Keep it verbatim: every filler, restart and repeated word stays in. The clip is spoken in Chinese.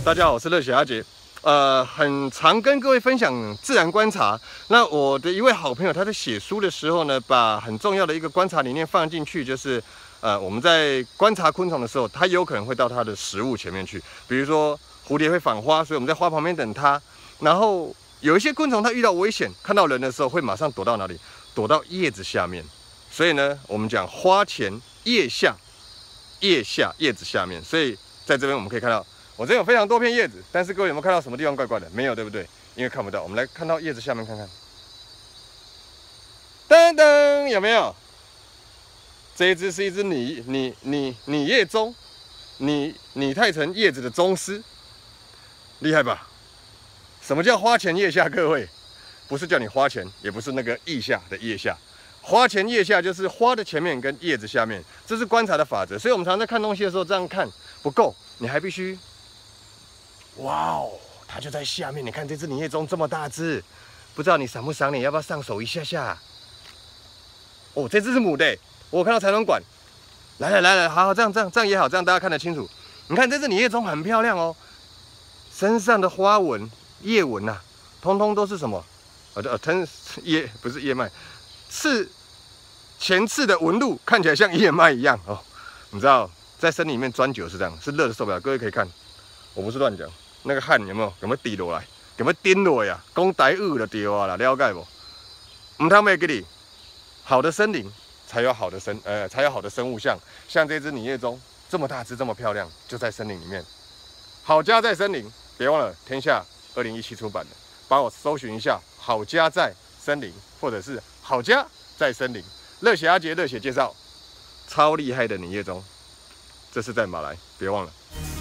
大家好，我是热血阿杰。呃，很常跟各位分享自然观察。那我的一位好朋友，他在写书的时候呢，把很重要的一个观察理念放进去，就是呃，我们在观察昆虫的时候，它有可能会到它的食物前面去。比如说蝴蝶会访花，所以我们在花旁边等它。然后有一些昆虫，它遇到危险，看到人的时候，会马上躲到哪里？躲到叶子下面。所以呢，我们讲花前叶下，叶下叶子下面。所以在这边我们可以看到。 我这有非常多片叶子，但是各位有没有看到什么地方怪怪的？没有，对不对？因为看不到。我们来看到叶子下面看看，噔噔，有没有？这一只是一只拟拟拟拟叶宗，拟拟态成叶子的宗师，厉害吧？什么叫花前叶下？各位，不是叫你花前，也不是那个腋下的腋下，花前叶下就是花的前面跟叶子下面，这是观察的法则。所以我们常常在看东西的时候这样看不够，你还必须。 哇哦，它就在下面。你看这只拟叶宗这么大只，不知道你赏不赏脸？要不要上手一下下？哦，这只是母的，我有看到采卵管。来来来来，好好这样这样这样也好，这样大家看得清楚。你看这只拟叶宗很漂亮哦，身上的花纹、叶纹呐、啊，通通都是什么？呃呃，藤叶不是叶脉，刺前刺的纹路看起来像叶脉一样哦。你知道在森林里面钻久是这样，是热的受不了。各位可以看，我不是乱讲。 那个汗有没有有没有滴落来？有没有滴落呀？讲台语就对啊啦，了解不？唔通袂给你，好的森林才有好的生呃才有好的生物相，像这只拟叶宗这么大只这么漂亮，就在森林里面。好家在森林，别忘了天下二零一七出版的，帮我搜寻一下“好家在森林”或者是“好家在森林”。热血阿杰热血介绍，超厉害的拟叶宗，这是在马来，别忘了。